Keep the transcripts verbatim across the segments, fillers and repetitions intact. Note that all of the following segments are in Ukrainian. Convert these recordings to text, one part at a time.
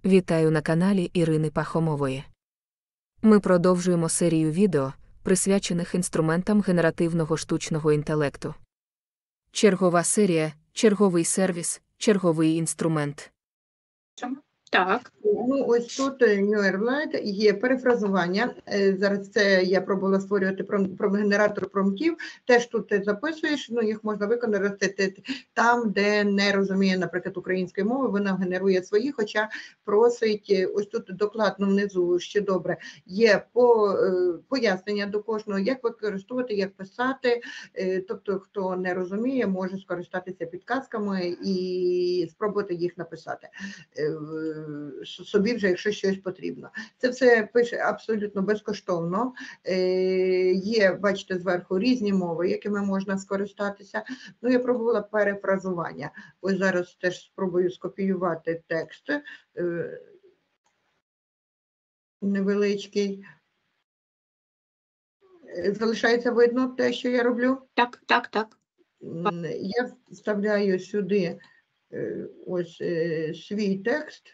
Вітаю на каналі Ірини Пахомової. Ми продовжуємо серію відео, присвячених інструментам генеративного штучного інтелекту. Чергова серія, черговий сервіс, черговий інструмент. Так. Ну, ось тут NeuralIT є перефразування. Зараз це я пробувала створювати генератор промптів. Теж тут ти записуєш, ну їх можна використати там, де не розуміє, наприклад, української мови, вона генерує свої, хоча просить, ось тут докладно внизу, ще добре, є по, пояснення до кожного, як використовувати, як писати. Тобто, хто не розуміє, може скористатися підказками і спробувати їх написати собі вже, якщо щось потрібно. Це все пише абсолютно безкоштовно. Є, бачите, зверху різні мови, якими можна скористатися. Ну, я пробувала перефразування. Ось зараз теж спробую скопіювати текст невеличкий. Залишається видно те, що я роблю? Так, так, так. Я вставляю сюди ось свій текст.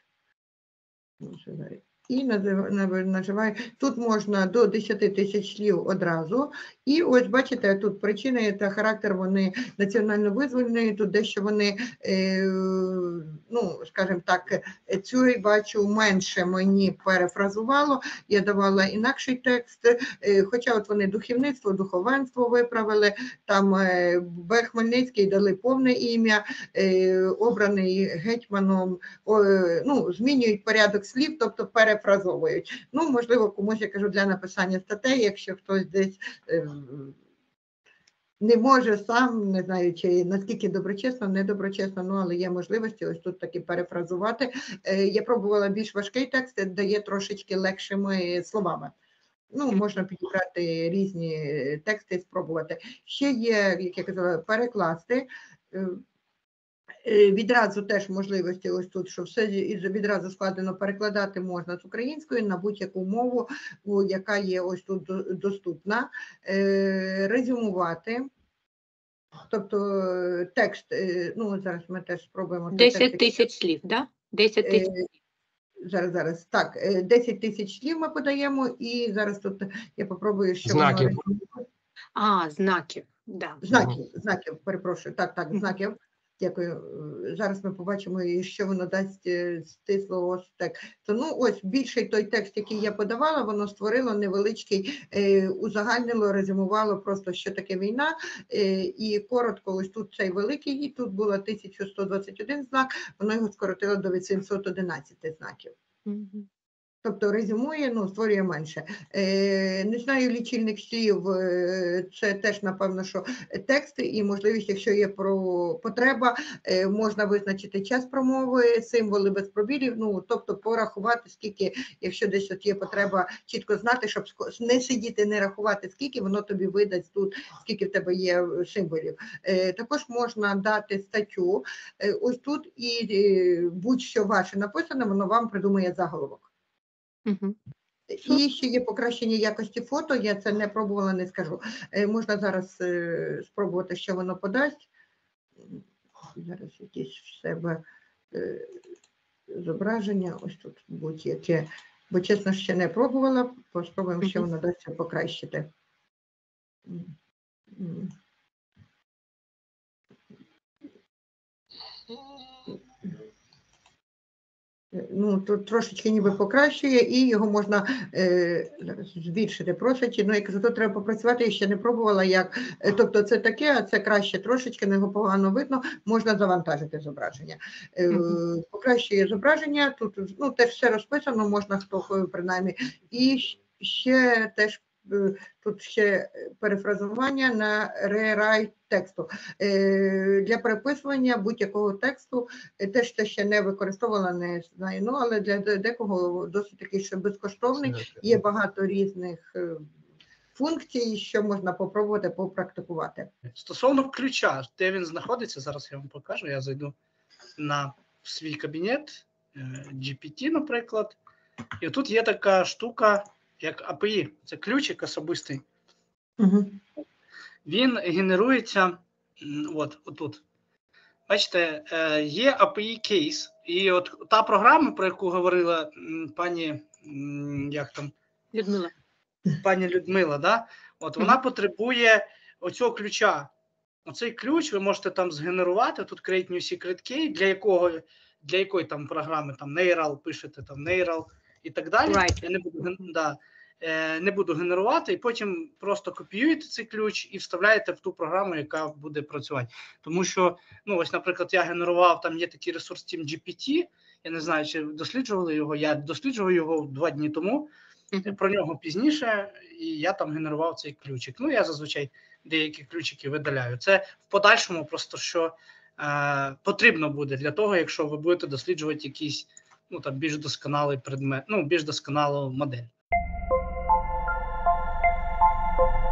І наживаю. Тут можна до десяти тисяч слів одразу. І ось бачите, тут причини та характер, вони національно визвольні, тут дещо вони, е, ну, скажімо так, цю, бачу, менше мені перефразувало. Я давала інакший текст, е, хоча от вони духовництво, духовенство виправили, там е, Б. Хмельницький дали повне ім'я, е, обраний гетьманом, о, ну, змінюють порядок слів, тобто перефразовують. Ну, можливо, комусь, я кажу, для написання статей, якщо хтось десь е, не може сам, не знаю, чи наскільки доброчесно, недоброчесно, ну, але є можливості ось тут таки перефразувати. Е, я пробувала більш важкий текст, дає трошечки легшими словами. Ну, можна підібрати різні тексти і спробувати. Ще є, як я казала, перекласти. Е, Відразу теж можливості ось тут, що все відразу складено перекладати можна з української на будь-яку мову, яка є ось тут доступна. Резюмувати, тобто текст, ну зараз ми теж спробуємо. десять тисяч слів, так? Да? десять тисяч. Зараз, зараз, так, десять тисяч слів ми подаємо і зараз тут я попробую, що знаків. Воно... А, знаків, да. Знаків, знаків, перепрошую, так, так, знаків. Дякую. Зараз ми побачимо, що воно дасть стисло текст. Ну, ось більший той текст, який я подавала, воно створило невеличкий, е, узагальнило, резюмувало просто, що таке війна. Е, і коротко, ось тут цей великий, і тут було тисяча сто двадцять один знак, воно його скоротило до вісімсот одинадцять знаків. Mm-hmm. Тобто резюмує, ну, створює менше. Е, не знаю, лічильник слів, е, це теж, напевно, що тексти і можливість, якщо є про потреба, е, можна визначити час промови, символи без пробілів, ну, тобто порахувати, скільки, якщо десь от є потреба, чітко знати, щоб не сидіти, не рахувати, скільки, воно тобі видасть тут, скільки в тебе є символів. Е, також можна дати статтю, е, ось тут, і е, будь-що ваше написане, воно вам придумає заголовок. Угу. І ще є покращення якості фото, я це не пробувала, не скажу. Е, можна зараз е, спробувати, що воно подасть. Зараз якісь в себе е, зображення, ось тут будь-яке, бо чесно ще не пробувала, поспробуємо, що воно дасть покращити. Ну, тут трошечки ніби покращує, і його можна е, збільшити просить. Ну, я кажу, тут треба попрацювати, я ще не пробувала, як. Тобто це таке, а це краще трошечки, не його погано видно, можна завантажити зображення. Е, mm-hmm. Покращує зображення, тут ну, теж все розписано, можна хто принаймні. І ще теж тут ще перефразування на рерайт тексту. Для переписування будь-якого тексту, теж це ще не використовувала, не знаю, ну, але для декого досить такий ще безкоштовний, є багато різних функцій, що можна попробувати, попрактикувати. Стосовно ключа, де він знаходиться, зараз я вам покажу, я зайду на свій кабінет, джі пі ті, наприклад, і тут є така штука, як ей пі і, це ключик особистий. Угу. Він генерується от, отут. бачите, е, є ей пі ай кейс, і от та програма, про яку говорила м, пані, м, як там, Людмила. пані Людмила, да? От вона потребує оцього ключа. Оцей ключ ви можете там згенерувати, тут Create New Secret Key, для якого, для якої там програми, там Neural, пишете там Neural і так далі. Right. Я не буду, ген- да, е, не буду генерувати, і потім просто копіюєте цей ключ і вставляєте в ту програму, яка буде працювати. Тому що, ну ось, наприклад, я генерував, там є такий ресурс TeamGPT, я не знаю, чи досліджували його, я досліджував його два дні тому, Мгм. про нього пізніше, і я там генерував цей ключик. Ну, я зазвичай деякі ключики видаляю. Це в подальшому просто, що е, потрібно буде для того, якщо ви будете досліджувати якийсь, ну, там, більш досконалий предмет, ну, більш досконалу модель.